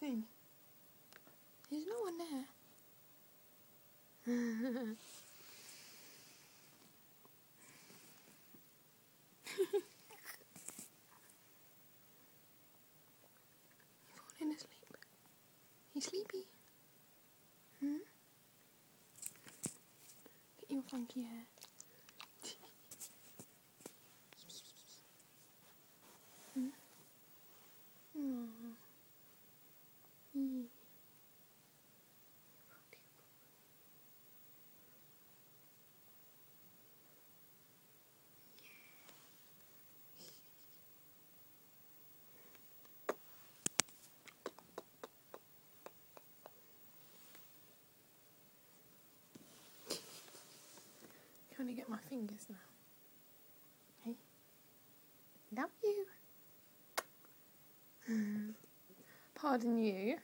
nothing. There's no one there. Falling asleep. You sleepy? Look at your funky hair. Aww. Yeah. Trying to get my fingers now. Hey, love you. Pardon you.